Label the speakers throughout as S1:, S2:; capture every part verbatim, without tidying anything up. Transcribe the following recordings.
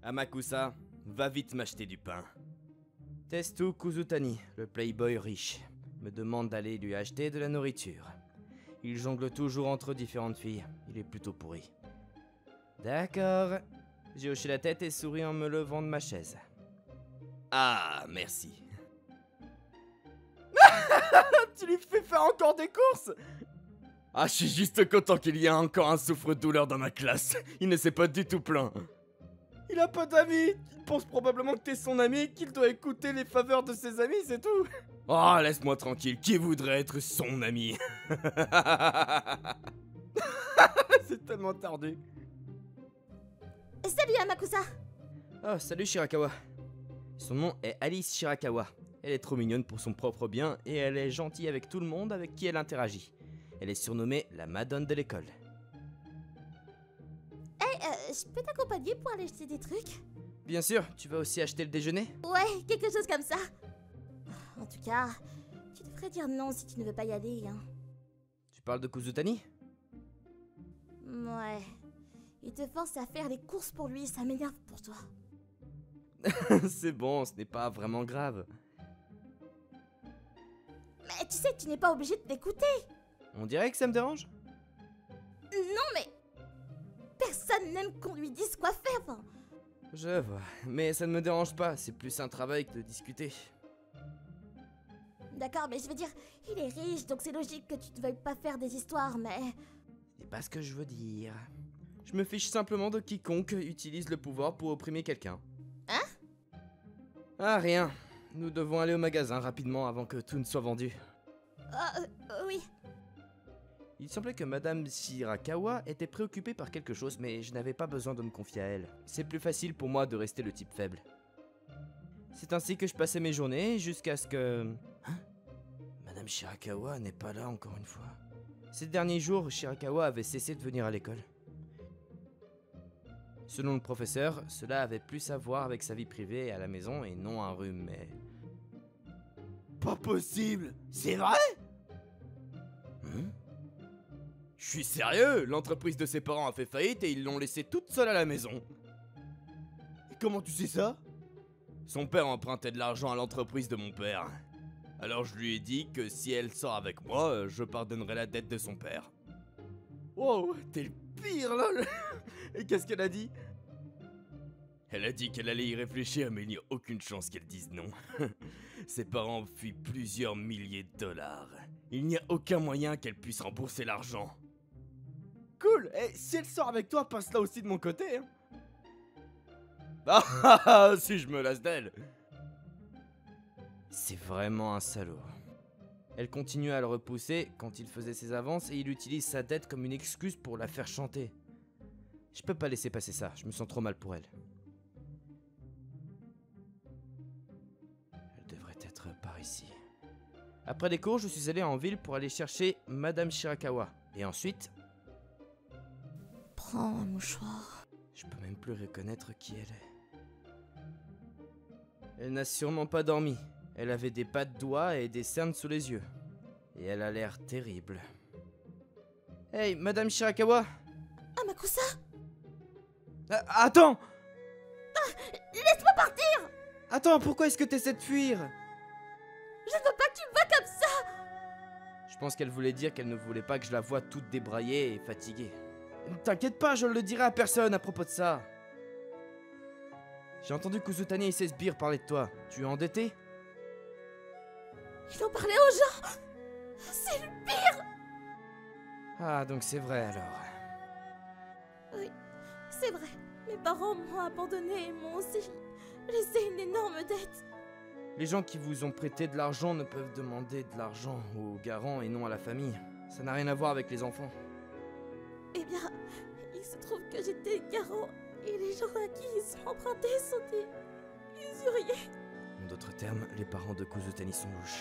S1: Amakusa, va vite m'acheter du pain. Testu Kuzutani, le playboy riche, me demande d'aller lui acheter de la nourriture. Il jongle toujours entre différentes filles, il est plutôt pourri. D'accord. J'ai hoché la tête et souri en me levant de ma chaise. Ah, merci. Tu lui fais faire encore des courses? Ah, je suis juste content qu'il y ait encore un souffre-douleur dans ma classe. Il ne s'est pas du tout plaint. Il a pas d'amis. Il pense probablement que t'es son ami et qu'il doit écouter les faveurs de ses amis, c'est tout. Oh, laisse-moi tranquille. Qui voudrait être son ami? C'est tellement tardé.
S2: Salut Amakusa.
S1: Oh, salut Shirakawa. Son nom est Alice Shirakawa. Elle est trop mignonne pour son propre bien et elle est gentille avec tout le monde avec qui elle interagit. Elle est surnommée la Madone de l'école.
S2: Hey, euh, je peux t'accompagner pour aller acheter des trucs?
S1: Bien sûr, tu vas aussi acheter le déjeuner?
S2: Ouais, quelque chose comme ça. En tout cas, tu devrais dire non si tu ne veux pas y aller, hein.
S1: Tu parles de Kuzutani?
S2: Ouais. Il te force à faire les courses pour lui, ça m'énerve pour toi.
S1: C'est bon, ce n'est pas vraiment grave.
S2: Mais tu sais que tu n'es pas obligé de t'écouter.
S1: On dirait que ça me dérange?
S2: Non mais... Personne n'aime qu'on lui dise quoi faire, enfin.
S1: Je vois, mais ça ne me dérange pas, c'est plus un travail que de discuter.
S2: D'accord, mais je veux dire, il est riche, donc c'est logique que tu ne veuilles pas faire des histoires, mais...
S1: C'est pas ce que je veux dire. Je me fiche simplement de quiconque utilise le pouvoir pour opprimer quelqu'un.
S2: Hein?
S1: Ah, rien. Nous devons aller au magasin rapidement avant que tout ne soit vendu.
S2: Ah, euh, euh, oui.
S1: Il semblait que Madame Shirakawa était préoccupée par quelque chose, mais je n'avais pas besoin de me confier à elle. C'est plus facile pour moi de rester le type faible. C'est ainsi que je passais mes journées, jusqu'à ce que... Hein? Madame Shirakawa n'est pas là encore une fois. Ces derniers jours, Shirakawa avait cessé de venir à l'école. Selon le professeur, cela avait plus à voir avec sa vie privée à la maison et non un rhume, mais... Pas possible! C'est vrai? Hmm? Je suis sérieux, l'entreprise de ses parents a fait faillite et ils l'ont laissée toute seule à la maison. Et comment tu sais ça? Son père empruntait de l'argent à l'entreprise de mon père. Alors je lui ai dit que si elle sort avec moi, je pardonnerai la dette de son père. Wow, t'es le pire, lol. Et qu'est-ce qu'elle a dit? Elle a dit qu'elle allait y réfléchir, mais il n'y a aucune chance qu'elle dise non. Ses parents fuient plusieurs milliers de dollars. Il n'y a aucun moyen qu'elle puisse rembourser l'argent. Cool. Et si elle sort avec toi, passe-la aussi de mon côté. Hein. Ah ah ah, si je me lasse d'elle. C'est vraiment un salaud. Elle continue à le repousser quand il faisait ses avances et il utilise sa dette comme une excuse pour la faire chanter. Je peux pas laisser passer ça, je me sens trop mal pour elle. Elle devrait être par ici. Après les cours, je suis allé en ville pour aller chercher Madame Shirakawa. Et ensuite...
S2: Prends un mouchoir.
S1: Je peux même plus reconnaître qui elle est. Elle n'a sûrement pas dormi. Elle avait des pas de doigts et des cernes sous les yeux. Et elle a l'air terrible. Hey, Madame Shirakawa!
S2: Amakusa!
S1: Ah, attends!
S2: Ah, laisse-moi partir!
S1: Attends, pourquoi est-ce que tu essaies de fuir?
S2: Je ne veux pas que tu me vois comme ça!
S1: Je pense qu'elle voulait dire qu'elle ne voulait pas que je la voie toute débraillée et fatiguée. T'inquiète pas, je ne le dirai à personne à propos de ça. J'ai entendu Kuzutani et ses sbires parler de toi. Tu es endetté?
S2: Ils ont parlé aux gens! C'est le pire!
S1: Ah, donc c'est vrai alors.
S2: Oui, c'est vrai. Mes parents m'ont abandonné et m'ont aussi laissé une énorme dette.
S1: Les gens qui vous ont prêté de l'argent ne peuvent demander de l'argent aux garants et non à la famille. Ça n'a rien à voir avec les enfants.
S2: Eh bien, il se trouve que j'étais garant et les gens à qui ils ont emprunté sont des usuriers.
S1: En d'autres termes, les parents de Kuzutani sont louches.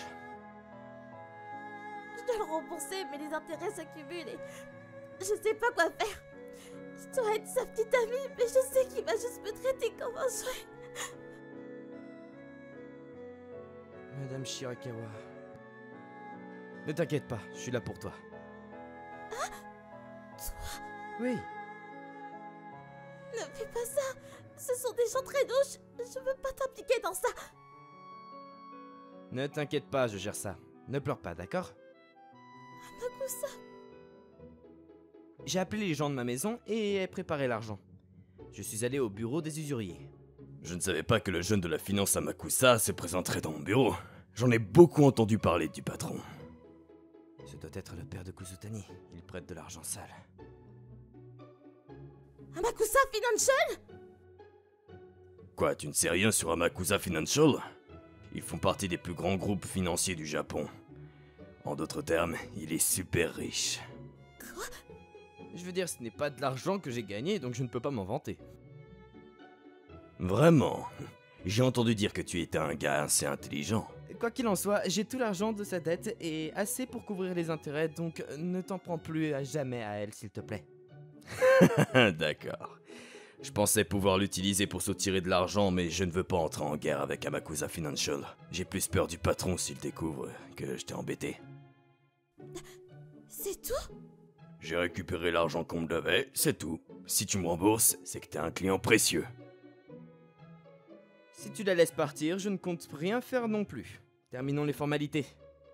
S2: Je dois le rembourser, mais les intérêts s'accumulent et je sais pas quoi faire. Je dois être sa petite amie, mais je sais qu'il va juste me traiter comme un jouet.
S1: Madame Shirakawa... Ne t'inquiète pas, je suis là pour toi.
S2: Ah? Toi?
S1: Oui.
S2: Ne fais pas ça. Ce sont des gens très louches. Je veux pas t'impliquer dans ça.
S1: Ne t'inquiète pas, je gère ça. Ne pleure pas, d'accord?
S2: Amakusa.
S1: J'ai appelé les gens de ma maison et ai préparé l'argent. Je suis allé au bureau des usuriers.
S3: Je ne savais pas que le jeune de la finance Amakusa se présenterait dans mon bureau. J'en ai beaucoup entendu parler du patron.
S1: Ce doit être le père de Kusutani. Il prête de l'argent sale.
S2: Amakusa Financial?
S3: Quoi, tu ne sais rien sur Amakusa Financial? Ils font partie des plus grands groupes financiers du Japon. En d'autres termes, il est super riche.
S2: Quoi?
S1: Je veux dire, ce n'est pas de l'argent que j'ai gagné, donc je ne peux pas m'en vanter.
S3: Vraiment? J'ai entendu dire que tu étais un gars assez intelligent.
S1: Quoi qu'il en soit, j'ai tout l'argent de sa dette et assez pour couvrir les intérêts, donc ne t'en prends plus à jamais à elle, s'il te plaît.
S3: D'accord. Je pensais pouvoir l'utiliser pour soutirer de l'argent, mais je ne veux pas entrer en guerre avec Amakusa Financial. J'ai plus peur du patron s'il découvre que je t'ai embêté.
S2: C'est tout?
S3: J'ai récupéré l'argent qu'on me devait, c'est tout. Si tu me rembourses, c'est que t'es un client précieux.
S1: Si tu la laisses partir, je ne compte rien faire non plus. Terminons les formalités.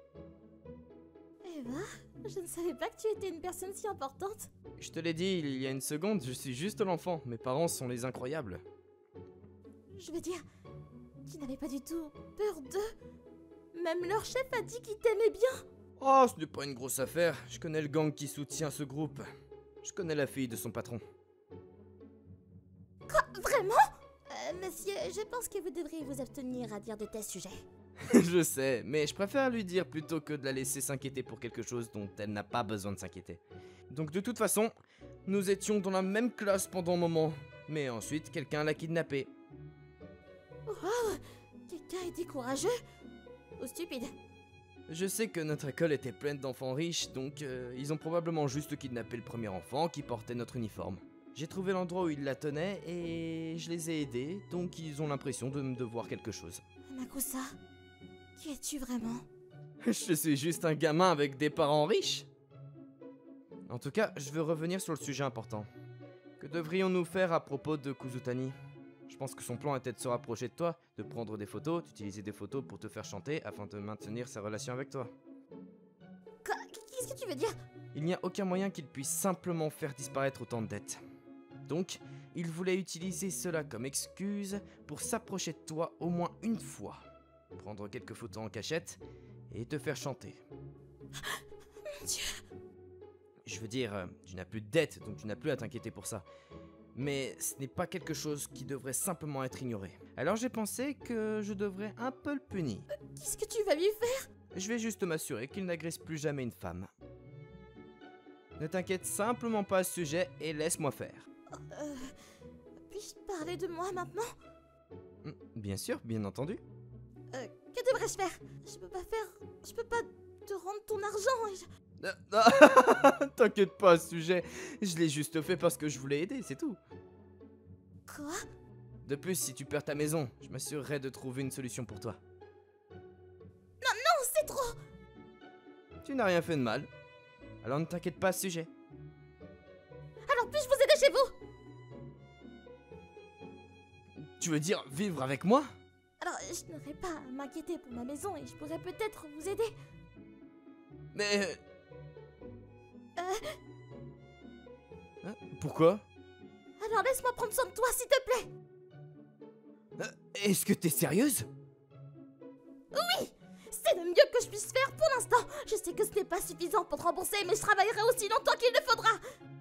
S2: Eh ben, je ne savais pas que tu étais une personne si importante.
S1: Je te l'ai dit il y a une seconde, je suis juste l'enfant. Mes parents sont les incroyables.
S2: Je veux dire, tu n'avais pas du tout peur d'eux. Même leur chef a dit qu'il t'aimait bien.
S1: Oh, ce n'est pas une grosse affaire. Je connais le gang qui soutient ce groupe. Je connais la fille de son patron.
S2: Quoi? Vraiment? euh, Monsieur, je pense que vous devriez vous abstenir à dire de tels sujets.
S1: Je sais, mais je préfère lui dire plutôt que de la laisser s'inquiéter pour quelque chose dont elle n'a pas besoin de s'inquiéter. Donc de toute façon, nous étions dans la même classe pendant un moment. Mais ensuite, quelqu'un l'a kidnappée.
S2: Wow! Quelqu'un était courageux? Ou stupide?
S1: Je sais que notre école était pleine d'enfants riches, donc euh, ils ont probablement juste kidnappé le premier enfant qui portait notre uniforme. J'ai trouvé l'endroit où ils la tenaient et je les ai aidés, donc ils ont l'impression de me devoir quelque chose.
S2: Amakusa, qui es-tu vraiment?
S1: Je suis juste un gamin avec des parents riches. En tout cas, je veux revenir sur le sujet important. Que devrions-nous faire à propos de Kusutani? Je pense que son plan était de se rapprocher de toi, de prendre des photos, d'utiliser des photos pour te faire chanter afin de maintenir sa relation avec toi.
S2: Quoi? Qu'est-ce que tu veux dire?
S1: Il n'y a aucun moyen qu'il puisse simplement faire disparaître autant de dettes. Donc, il voulait utiliser cela comme excuse pour s'approcher de toi au moins une fois, prendre quelques photos en cachette et te faire chanter.
S2: Mon Dieu!
S1: Je veux dire, euh, tu n'as plus de dettes, donc tu n'as plus à t'inquiéter pour ça. Mais ce n'est pas quelque chose qui devrait simplement être ignoré. Alors j'ai pensé que je devrais un peu le punir.
S2: Qu'est-ce que tu vas lui faire?
S1: Je vais juste m'assurer qu'il n'agresse plus jamais une femme. Ne t'inquiète simplement pas à ce sujet et laisse-moi faire.
S2: Euh... Puis-je parler de moi maintenant?
S1: Hmm, Bien sûr, bien entendu.
S2: Euh, que devrais-je faire? Je peux pas faire... Je peux pas te rendre ton argent et je...
S1: Euh, ah, T'inquiète pas à ce sujet, je l'ai juste fait parce que je voulais aider, c'est tout.
S2: Quoi?
S1: De plus, si tu perds ta maison, je m'assurerai de trouver une solution pour toi.
S2: Non, c'est trop!
S1: Tu n'as rien fait de mal. Alors ne t'inquiète pas à ce sujet.
S2: Alors puis-je vous aider chez vous?
S1: Tu veux dire vivre avec moi?
S2: Alors, je n'aurais pas à m'inquiéter pour ma maison et je pourrais peut-être vous aider.
S1: Mais...
S2: Euh...
S1: Hein, pourquoi?
S2: Alors laisse-moi prendre soin de toi, s'il te plaît.
S1: Euh, Est-ce que t'es sérieuse?
S2: Oui! C'est le mieux que je puisse faire pour l'instant. Je sais que ce n'est pas suffisant pour te rembourser, mais je travaillerai aussi longtemps qu'il le faudra.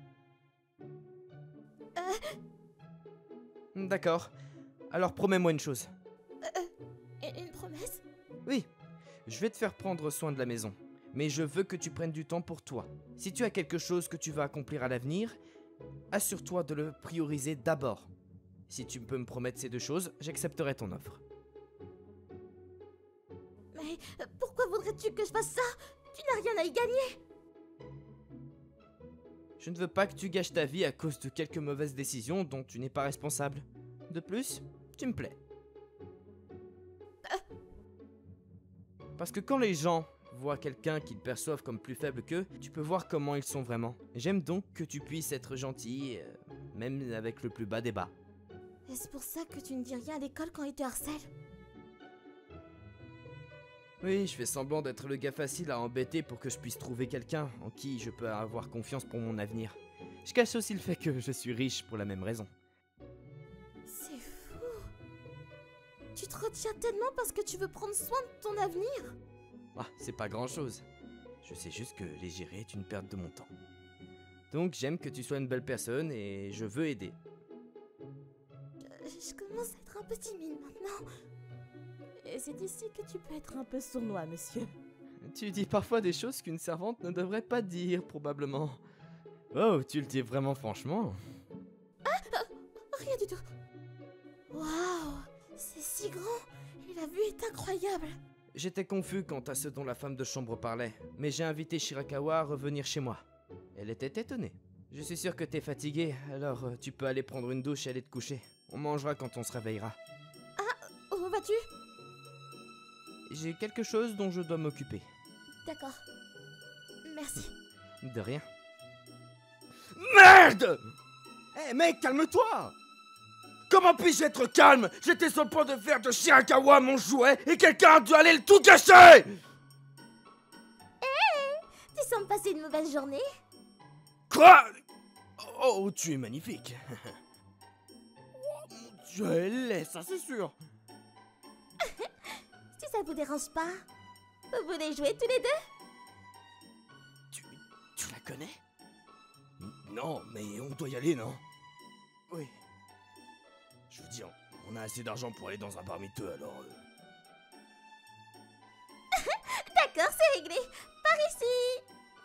S2: Euh...
S1: D'accord. Alors promets-moi une chose.
S2: Euh... Une promesse?
S1: Oui. Je vais te faire prendre soin de la maison. Mais je veux que tu prennes du temps pour toi. Si tu as quelque chose que tu vas accomplir à l'avenir, assure-toi de le prioriser d'abord. Si tu peux me promettre ces deux choses, j'accepterai ton offre.
S2: Mais pourquoi voudrais-tu que je fasse ça? Tu n'as rien à y gagner.
S1: Je ne veux pas que tu gâches ta vie à cause de quelques mauvaises décisions dont tu n'es pas responsable. De plus, tu me plais. Parce que quand les gens voient quelqu'un qu'ils perçoivent comme plus faible qu'eux, tu peux voir comment ils sont vraiment. J'aime donc que tu puisses être gentil, euh, même avec le plus bas des bas.
S2: Est-ce pour ça que tu ne dis rien à l'école quand ils te harcèlent?
S1: Oui, je fais semblant d'être le gars facile à embêter pour que je puisse trouver quelqu'un en qui je peux avoir confiance pour mon avenir. Je cache aussi le fait que je suis riche pour la même raison.
S2: C'est fou. Tu te retiens tellement parce que tu veux prendre soin de ton avenir?
S1: Ah, c'est pas grand chose. Je sais juste que les gérer est une perte de mon temps. Donc j'aime que tu sois une belle personne et je veux aider.
S2: Je commence à être un peu timide maintenant. Et c'est ici que tu peux être un peu sournois, monsieur.
S1: Tu dis parfois des choses qu'une servante ne devrait pas dire, probablement. Oh, tu le dis vraiment franchement?
S2: Ah, ah, rien du tout. Waouh, c'est si grand et la vue est incroyable.
S1: J'étais confus quant à ce dont la femme de chambre parlait, mais j'ai invité Shirakawa à revenir chez moi. Elle était étonnée. Je suis sûr que t'es fatigué, alors euh, tu peux aller prendre une douche et aller te coucher. On mangera quand on se réveillera.
S2: Ah, où vas-tu?
S1: J'ai quelque chose dont je dois m'occuper.
S2: D'accord. Merci.
S1: De rien. Merde! Hé hey, mec, calme-toi! Comment puis-je être calme? J'étais sur le point de faire de Shirakawa mon jouet et quelqu'un a dû aller le tout gâcher!
S2: Hé hey, tu sembles passer une mauvaise journée?
S1: Quoi? Oh, tu es magnifique. Oh mon Dieu, elle est, ça c'est sûr.
S2: Si ça vous dérange pas, vous voulez jouer tous les deux?
S1: Tu, tu la connais? Non, mais on doit y aller, non? Oui. Je veux dire, on a assez d'argent pour aller dans un bar miteux, alors... Euh...
S2: D'accord, c'est réglé. Par ici.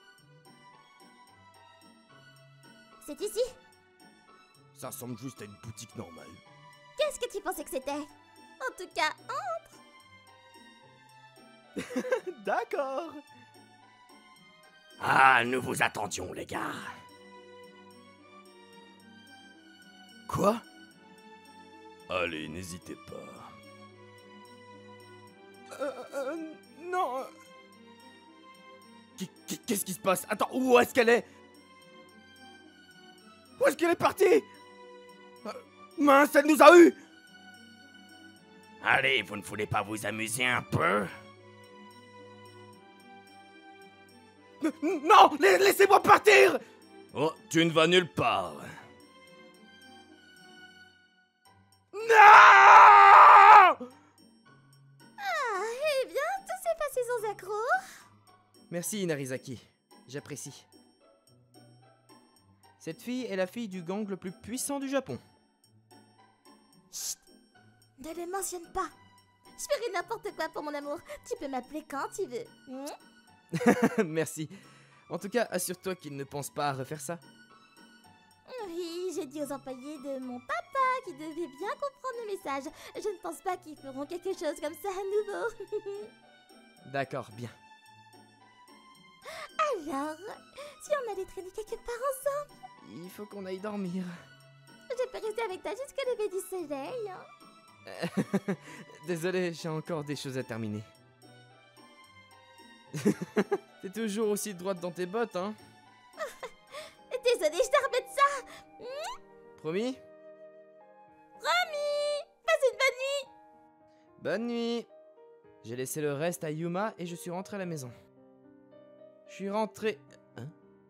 S2: C'est ici?
S1: Ça ressemble juste à une boutique normale.
S2: Qu'est-ce que tu pensais que c'était? En tout cas, entre.
S1: D'accord.
S3: Ah, nous vous attendions, les gars.
S1: Quoi?
S3: Allez, n'hésitez pas.
S1: Euh, euh, non. Qu'est-ce qui se passe? Attends, où est-ce qu'elle est? Où est-ce qu'elle est partie? euh, Mince, elle nous a eu!
S3: Allez, vous ne voulez pas vous amuser un peu?
S1: Non, laissez-moi partir!
S3: Oh, tu ne vas nulle part.
S1: Non!
S2: Ah, eh bien, tout s'est passé sans accroc.
S1: Merci, Inarizaki. J'apprécie. Cette fille est la fille du gang le plus puissant du Japon.
S2: Chut! Ne le mentionne pas. Je ferai n'importe quoi pour mon amour. Tu peux m'appeler quand tu veux. Hmm?
S1: Merci. En tout cas, assure-toi qu'il ne pense pas à refaire ça.
S2: Oui, j'ai dit aux employés de mon papa qui devaient bien comprendre le message. Je ne pense pas qu'ils feront quelque chose comme ça à nouveau.
S1: D'accord, bien.
S2: Alors, si on allait traîner quelque part ensemble,
S1: Il faut qu'on aille dormir.
S2: je peux rester avec toi jusqu'au lever du soleil.
S1: Désolé, j'ai encore des choses à terminer. T'es toujours aussi droite dans tes bottes, hein?
S2: Désolée, je te remets de ça. Hmm?
S1: Promis?
S2: Promis. Passe une bonne nuit.
S1: Bonne nuit. J'ai laissé le reste à Yuma et je suis rentré à la maison. Je suis rentré... Hein?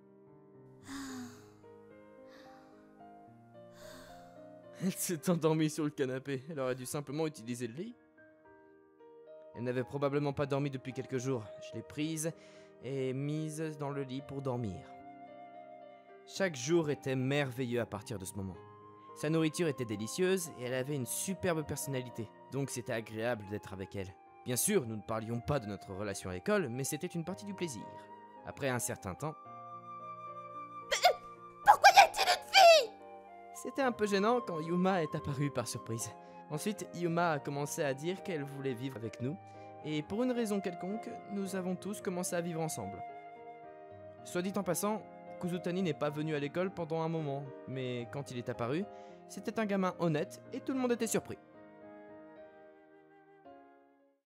S1: Elle s'est endormie sur le canapé. Elle aurait dû simplement utiliser le lit. Elle n'avait probablement pas dormi depuis quelques jours. Je l'ai prise et mise dans le lit pour dormir. Chaque jour était merveilleux à partir de ce moment. Sa nourriture était délicieuse et elle avait une superbe personnalité. Donc c'était agréable d'être avec elle. Bien sûr, nous ne parlions pas de notre relation à l'école, mais c'était une partie du plaisir. Après un certain temps...
S2: Pourquoi y a-t-il une fille?
S1: C'était un peu gênant quand Yuma est apparue par surprise. Ensuite, Yuma a commencé à dire qu'elle voulait vivre avec nous, et pour une raison quelconque, nous avons tous commencé à vivre ensemble. Soit dit en passant, Kuzutani n'est pas venu à l'école pendant un moment, mais quand il est apparu, c'était un gamin honnête et tout le monde était surpris.